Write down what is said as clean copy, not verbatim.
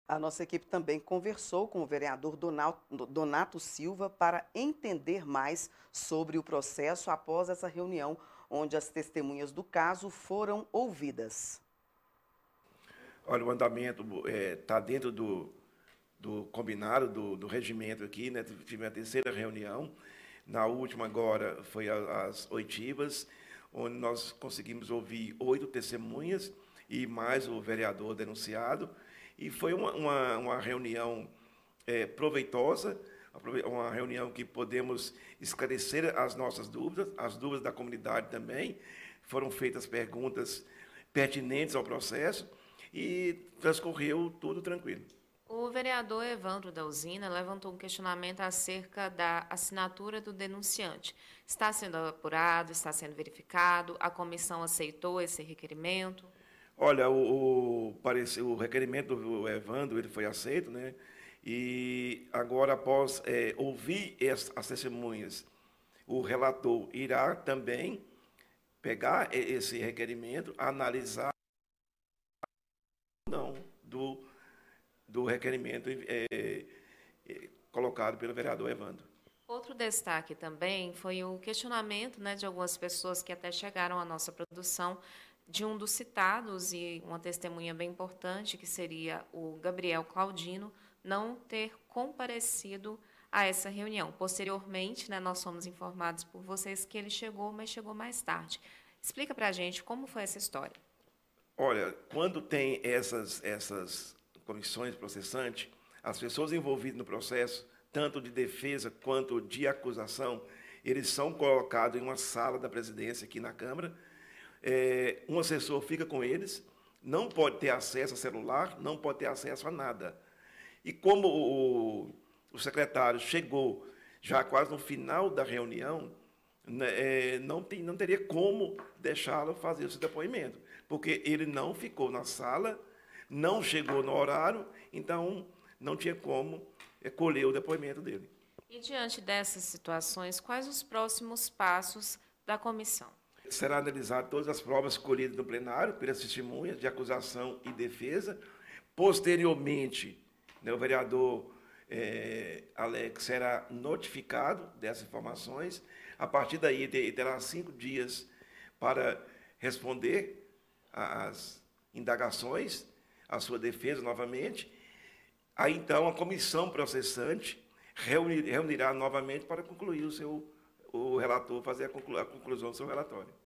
A nossa equipe também conversou com o vereador Donato Silva para entender mais sobre o processo após essa reunião, onde as testemunhas do caso foram ouvidas. Olha, o andamento está dentro do combinado do regimento aqui, né? Tive a terceira reunião. Na última agora foi as oitivas, onde nós conseguimos ouvir 8 testemunhas e mais o vereador denunciado. E foi uma reunião proveitosa, uma reunião que podemos esclarecer as nossas dúvidas, as dúvidas da comunidade também. Foram feitas perguntas pertinentes ao processo e transcorreu tudo tranquilo. O vereador Evandro da Usina levantou um questionamento acerca da assinatura do denunciante. Está sendo apurado, está sendo verificado, a comissão aceitou esse requerimento? Olha, o requerimento do Evandro ele foi aceito, né? E agora, após ouvir as testemunhas, o relator irá também pegar esse requerimento, analisar não do requerimento colocado pelo vereador Evandro. Outro destaque também foi o questionamento, né, de algumas pessoas que até chegaram à nossa produção, de um dos citados e uma testemunha bem importante, que seria o Gabriel Claudino, não ter comparecido a essa reunião. Posteriormente, né, nós fomos informados por vocês que ele chegou, mas chegou mais tarde. Explica para a gente como foi essa história. Olha, quando tem essas comissões processantes, as pessoas envolvidas no processo, tanto de defesa quanto de acusação, eles são colocados em uma sala da presidência aqui na Câmara. Um assessor fica com eles, não pode ter acesso a celular, não pode ter acesso a nada. E como o secretário chegou já quase no final da reunião, né, não teria como deixá-lo fazer esse depoimento, porque ele não ficou na sala, não chegou no horário, então não tinha como colher o depoimento dele. E diante dessas situações, quais os próximos passos da comissão? Será analisado todas as provas colhidas no plenário pelas testemunhas de acusação e defesa. Posteriormente, né, o vereador Alex será notificado dessas informações. A partir daí, ele terá 5 dias para responder às indagações, à sua defesa novamente. Aí, então, a comissão processante reunirá novamente para concluir o relator, fazer a conclusão do seu relatório.